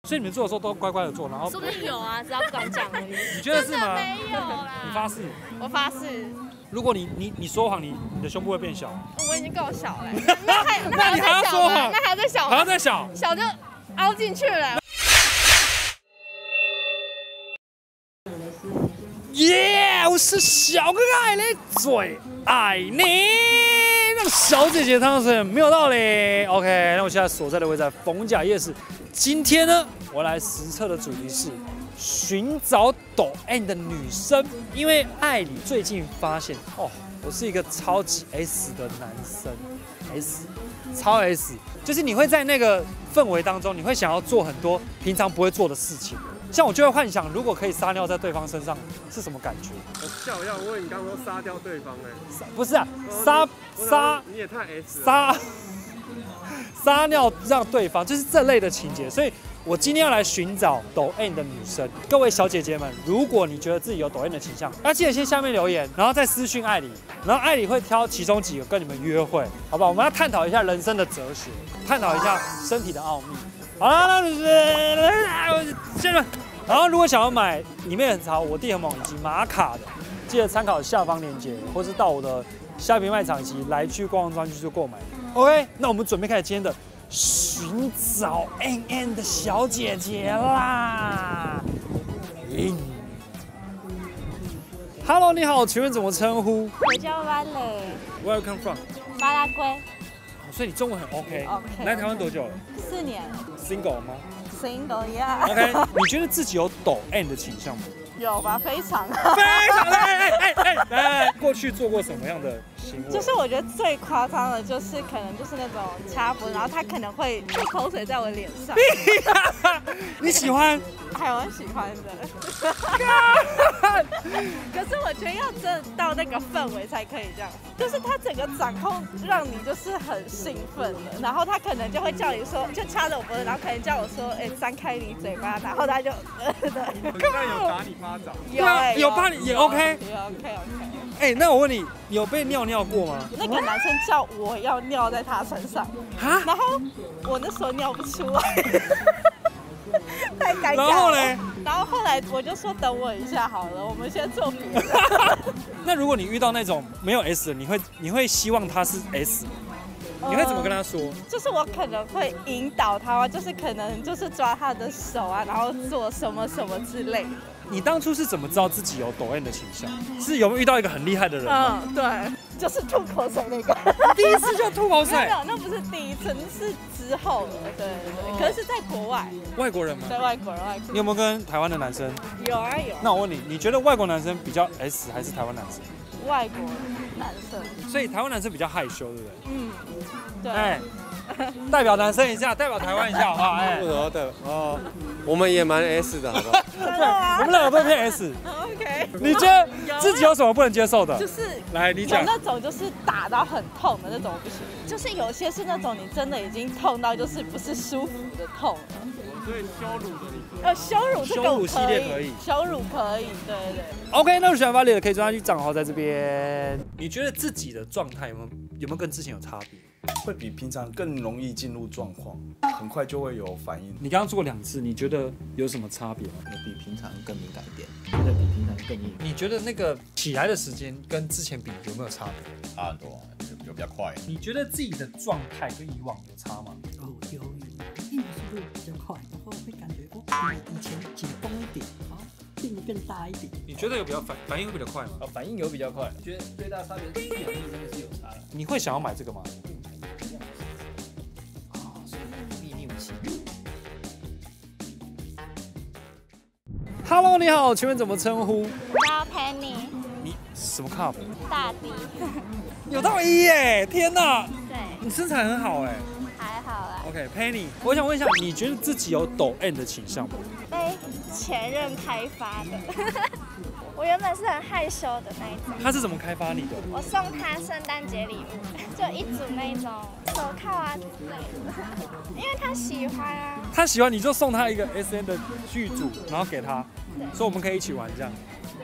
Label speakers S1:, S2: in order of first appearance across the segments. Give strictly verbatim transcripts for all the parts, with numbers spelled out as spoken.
S1: 所以你们做的时候都乖乖的做，然后
S2: 说不定有啊，只要不敢讲而已。
S1: 你觉得是吗？
S2: 没有啦。
S1: 你发誓？
S2: 我发誓。
S1: 如果你你你说谎，你你的胸部会变小。
S2: 我已经够小了，那还
S1: 那你还要说谎？
S2: 那还要再小？
S1: 还要再小？
S2: 小就凹进去了。
S1: 耶！ Yeah, 我是小可爱的最爱你。那么小姐姐汤水没有道理。OK， 那我现在所在的位置在逢甲夜市。今天呢，我来实测的主题是寻找抖 M 的女生，因为艾里最近发现哦，我是一个超级 S 的男生 ，S， 超 S， 就是你会在那个氛围当中，你会想要做很多平常不会做的事情。像我就会幻想，如果可以撒尿在对方身上是什么感觉？
S3: 我吓我一跳，我以为你刚刚说杀掉对方哎，
S1: 不是啊，撒撒
S3: 你也太 S 了，
S1: 撒撒尿让对方，就是这类的情节。所以我今天要来寻找抖 M 的女生。各位小姐姐们，如果你觉得自己有抖 M 的倾向，要记得先下面留言，然后再私讯艾里，然后艾里会挑其中几个跟你们约会，好不好？我们要探讨一下人生的哲学，探讨一下身体的奥秘。好了，那就是现在。然后，如果想要买里面很潮、我弟很猛以及玛卡的，记得参考下方链接，或是到我的虾皮卖场以及来去逛逛专区去购买。OK， 那我们准备开始今天的寻找 M M 的小姐姐啦。嗯 Hello， 你好，请问怎么称呼？
S2: 我叫 Vale。
S1: Where you come from？
S2: 巴拉圭。
S1: 所以你中文很 OK。
S2: OK。
S1: 来台湾多久了？
S2: 四年。
S1: Single 吗
S2: ？Single 呀。
S1: OK， 你觉得自己有抖 M 的倾向吗？
S2: 有吧，非常。
S1: 非常的哎哎哎哎！过去做过什么样的行为？
S2: 就是我觉得最夸张的，就是可能就是那种插播，然后他可能会吐口水在我脸上。
S1: 你喜欢？
S2: 还蛮喜欢的。可是我觉得要真的到那个氛围才可以这样，就是他整个掌控让你就是很兴奋的，然后他可能就会叫你说，就掐着我脖子，然后可能叫我说，哎、欸，张开你嘴巴，然后他就，呃，对。
S3: 那有打你巴掌？
S2: 有、欸，
S1: 有把你也 OK。
S2: 有 OK OK。
S1: 哎、欸，那我问你，你有被尿尿过吗？
S2: 那个男生叫我要尿在他身上，然后我那时候尿不出来。太尴尬了。
S1: 然后呢？
S2: 然后后来我就说等我一下好了，我们先做别的。
S1: 那如果你遇到那种没有 S 的，你会你会希望他是 S， 你会怎么跟他说？呃、
S2: 就是我可能会引导他，就是可能就是抓他的手啊，然后做什么什么之类的。
S1: 你当初是怎么知道自己有抖 M 的倾向？是有没有遇到一个很厉害的人吗？
S2: 嗯，对，就是吐口水那个。
S1: 第一次就吐口水？
S2: 没有，那不是第一次，是之后了。对对对，可是是在国外。
S1: 外国人吗？
S2: 对，外国人，外国人。
S1: 你有没有跟台湾的男生？
S2: 有啊有。
S1: 那我问你，你觉得外国男生比较 S 还是台湾男生？
S2: 外国男生。
S1: 所以台湾男生比较害羞，对不对？
S2: 嗯，对。
S1: 哎、欸，代表男生一下，代表台湾一下，好不好？哎、
S3: 为什么的？哦，我们也蛮 S 的，好不好？
S2: 对，
S1: 我们两个都偏 S。
S2: OK。
S1: 你觉得自己有什么不能接受的？
S2: 就是
S1: 来，你讲。
S2: 有那种就是打到很痛的那种不行，就是有些是那种你真的已经痛到就是不是舒服的痛了。
S3: 所以羞辱的你。
S2: 呃，羞辱这个
S1: 羞辱系列可以，
S2: 羞辱可以，对对对。
S1: OK， 那我喜欢发力的可以抓去账号在这边。你觉得自己的状态有没有有没有跟之前有差别？
S4: 会比平常更容易进入状况，很快就会有反应。
S1: 你刚刚做过两次，你觉得有什么差别吗？
S5: 有比平常更敏感一点，真的比平常更硬。
S1: 你觉得那个起来的时间跟之前比有没有差别？
S6: 差很多，有比较快。
S1: 你觉得自己的状态跟以往有差吗？
S7: 哦，有有，硬的速度比较快，然后会感觉哦，比以前紧绷一点，好，变得更大一点。
S1: 你觉得有比较反反应会比较快吗？
S5: 哦，反应有比较快，觉得最大差别是反应真的是有差了。
S1: 你会想要买这个吗？Hello， 你好，请问怎么称呼？
S8: 我叫 Penny。
S1: 你什么 cup？
S8: 大 D。
S1: 有到一耶！天哪！
S8: 对。
S1: 你身材很好哎。
S8: 还好啦。
S1: OK，Penny， 我想问一下，你觉得自己有抖 M 的倾向吗？
S8: 被前任开发的。我原本是很害羞的那一种。
S1: 他是怎么开发你的？
S8: 我送他圣诞节礼物，就一组那种手铐啊之类的，因为他喜欢啊。
S1: 他喜欢你就送他一个 S N 的剧组，然后给他，所以我们可以一起玩这样。
S8: 对。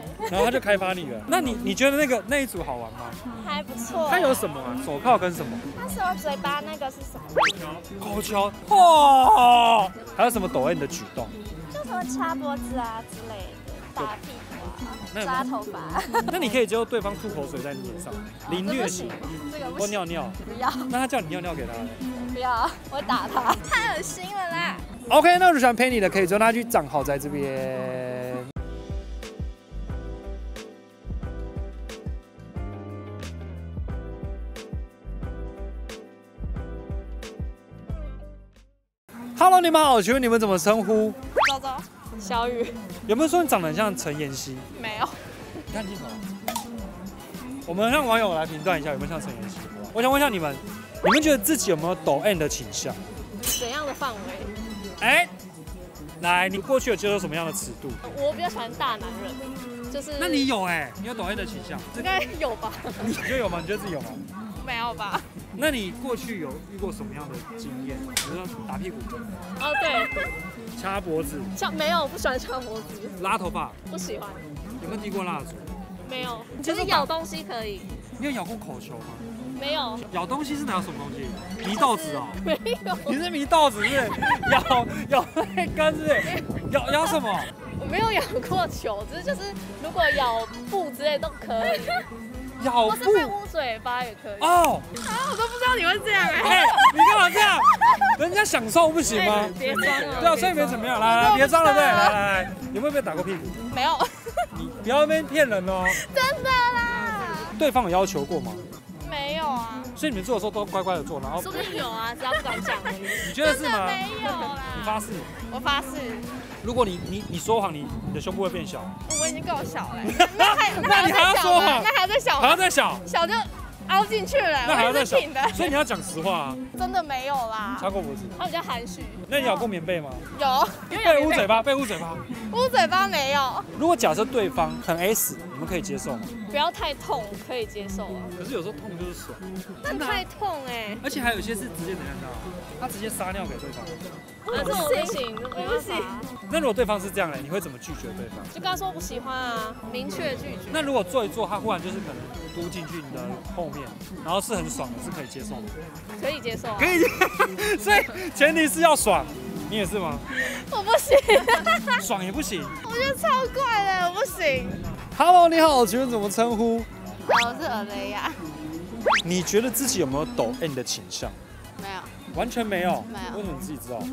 S1: 然后他就开发你了。那你你觉得那个那一组好玩吗？
S8: 还不错。
S1: 它有什么啊？手铐跟什么？
S8: 那时候嘴巴那个是什么？
S1: 口球。哇！还有什么抖 M 的举动？
S8: 就什么掐脖子啊之类的，打屁股啊，抓头发。
S1: 那你可以接受对方吐口水在你脸上，凌虐型
S8: 这个不行，
S1: 或尿尿。
S8: 不要，
S1: 那他叫你尿尿给他。
S8: 不要，我打他，太恶心了啦。
S1: OK， 那如果喜欢陪你的，可以追他去账号在这边。Hello， 你们好，请问你们怎么称呼？
S2: 周周，小雨，
S1: 有没有说你长得很像陈妍希？
S2: 没有。
S1: 你看镜头。我们让网友来评断一下有没有像陈妍希。我想问一下你们，你们觉得自己有没有抖 M 的倾向？
S2: 怎样的范围？
S1: 哎，来，你过去有接受什么样的尺度？
S2: 我比较喜欢大男人，就是。
S1: 那你有哎、欸，你有抖 M 的倾向？
S2: 应该有吧？
S1: 你觉得有吗？你觉得自己有吗？
S2: 没有吧？
S1: 那你过去有遇过什么样的经验？比如说打屁股、
S2: 哦，对，
S1: 掐脖子、
S2: 像没有，不喜欢掐脖子，
S1: 拉头发，
S2: 不喜欢，
S1: 有没有滴过蜡烛？
S2: 没有，就是咬东西可以，
S1: 你有咬过口球吗？
S2: 没有，
S1: 咬东西是拿什么东西？迷豆子哦。
S2: 没有，
S1: 你是迷豆子是不是？咬咬那根是不是？咬咬什么？
S2: 我没有咬过球，只是就是如果咬布之类都可以，
S1: 咬布
S2: 或是会捂嘴巴也可以。
S1: 哦。
S2: 啊，我都不知道你会这样哎、
S1: 哎、你干嘛这样？人家享受不行吗？
S2: 别装了。
S1: 对啊，所以没怎么样。来来，别装了，对，来来来，有没有被打过屁股？
S2: 没有，
S1: 你不要那边骗人哦。
S2: 真的啦。
S1: 对方有要求过吗？
S2: 没有啊。
S1: 所以你们做的时候都乖乖的做，然后
S2: 说不定有啊，只要不敢讲而已。
S1: 你觉得是吗？
S2: 没有啦。
S1: 你发誓？
S2: 我发誓。
S1: 如果你你你说谎，你你的胸部会变小。
S2: 我已经够小了，那还
S1: 那你还要说谎？
S2: 那还要再小吗？
S1: 还要再小？
S2: 小就凹进去了。
S1: 那还要再小？
S2: 的。
S1: 所以你要讲实话啊。
S2: 真的没有啦。
S1: 掐过脖子？
S2: 他比较含蓄。
S1: 那你咬过棉被吗？
S2: 有。
S1: 被捂嘴巴？被捂嘴巴？
S2: 捂嘴巴没有。
S1: 如果假设对方很 S， 你们可以接受吗？
S2: 不要太痛，可以接受啊。
S1: 可是有时候痛就是爽。
S2: 但太痛哎。
S1: 而且还有一些是直接怎样的？他直接撒尿给对方。
S2: 可是我不行，我不行。
S1: 那如果对方是这样的，你会怎么拒绝对方？
S2: 就跟他说不喜欢啊，明确拒绝。
S1: 那如果做一做，他忽然就是可能嘟进去你的后面，然后是很爽的，是可以接受的。
S2: 可以接受啊。
S1: 可以，所以前提是要爽。你也是吗？
S2: 我不行。
S1: 爽也不行。
S2: 我觉得超怪的，我不行。
S1: Hello， 你好，请问怎么称呼？
S2: 我是尔雷亚。
S1: 你觉得自己有没有抖 M 的倾向？
S2: 没有。
S1: 完全没有。
S2: 没有。
S1: 为什么你自己知道？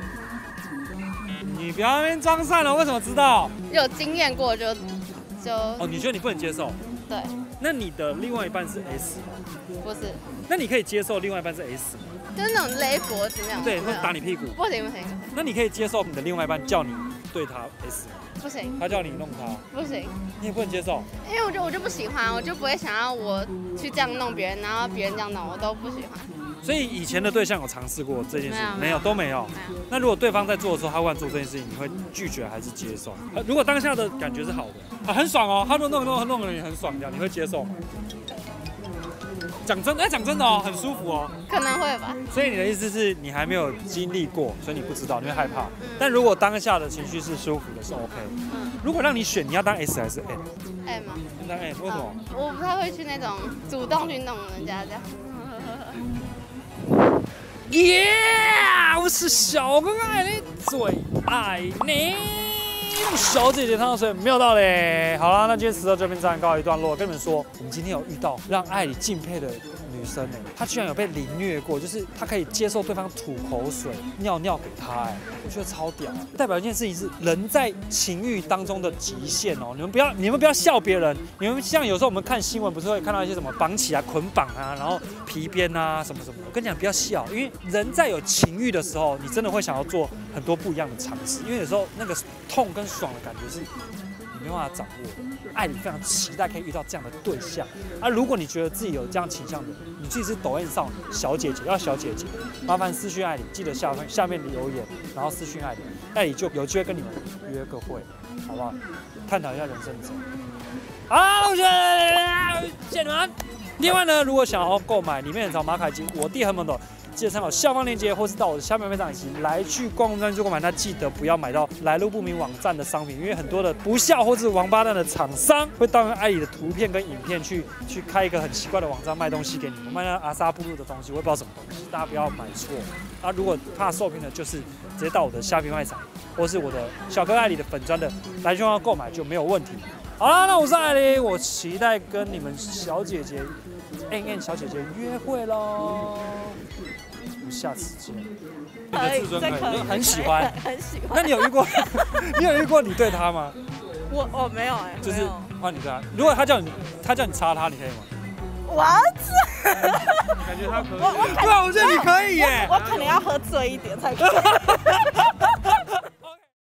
S1: 你不要那边装善了，为什么知道？
S2: 有经验过就就。
S1: 哦，你觉得你不能接受？
S2: 对。
S1: 那你的另外一半是 S 吗？
S2: 不是。
S1: 那你可以接受另外一半是 S 吗？
S2: 就是那种勒脖子那样。
S1: 对，或打你屁股。
S2: 不行不行。
S1: 那你可以接受你的另外一半叫你对他 S 吗？
S2: 不行。
S1: 他叫你弄他？
S2: 不行。
S1: 你也不能接受？
S2: 因为我就我就不喜欢，我就不会想要我去这样弄别人，然后别人这样弄，我都不喜欢。
S1: 所以以前的对象有尝试过这件事？
S2: 没有，
S1: 都没有。那如果对方在做的时候，他忽然做这件事情，你会拒绝还是接受？如果当下的感觉是好的，啊，很爽哦，他弄弄弄弄的你很爽，这样你会接受吗？讲真，哎，讲真的哦，很舒服哦。
S2: 可能会吧。
S1: 所以你的意思是你还没有经历过，所以你不知道，你会害怕。嗯、但如果当下的情绪是舒服的，是 OK。嗯。如果让你选，你要当 S 还是
S2: M？M 吗？
S1: 你当 M， 为什么？
S2: 我不太会去那种主动去弄人家这样。
S1: 耶！ Yeah, 我是小哥哥爱你，最爱你。小姐姐烫水没有道理。好啦，那今天迟到这边暂告一段落。跟你们说，我们今天有遇到让艾里敬佩的女生哎，她居然有被凌虐过，就是她可以接受对方吐口水、尿尿给她哎，我觉得超屌。代表一件事情是人在情欲当中的极限哦。你们不要，你们不要笑别人。你们像有时候我们看新闻，不是会看到一些什么绑起啊、捆绑啊，然后皮鞭啊什么什么。我跟你讲，不要笑，因为人在有情欲的时候，你真的会想要做很多不一样的尝试，因为有时候那个痛跟爽的感觉是你没办法掌握的。艾里非常期待可以遇到这样的对象啊！如果你觉得自己有这样倾向的，你自己是抖 M 少女小姐姐，要小姐姐，麻烦私讯艾里，记得下方下面留言，然后私讯艾里，艾里就有机会跟你们约个会，好不好？探讨一下人生的真理。好，同学，谢谢你们。另外呢，如果想要购买里面很长马凯金我弟很猛的记得参考下方链接，或是到我的虾皮卖场以及来去逛专注购买。那记得不要买到来路不明网站的商品，因为很多的不孝或是王八蛋的厂商会盗用艾里的图片跟影片去去开一个很奇怪的网站卖东西给你们，卖那阿萨布鲁的东西，我也不知道什么东西，大家不要买错。啊，如果怕受骗的，就是直接到我的虾皮卖场，或是我的小哥艾里的粉专的来去购买就没有问题。好啦，那我是艾琳，我期待跟你们小姐姐 N N 小姐姐约会喽。我们下次见。你的自尊可以，很喜欢，
S2: 很喜欢。
S1: 那你有遇过？你有遇过你对他吗？
S2: 我我没有哎，
S1: 就是换你对他。如果他叫你，他叫你插他，你可以吗？
S2: What？
S3: 感觉他可以。
S2: 我我
S1: 对啊，我觉得你可以耶。
S2: 我可能要喝醉一点才可以。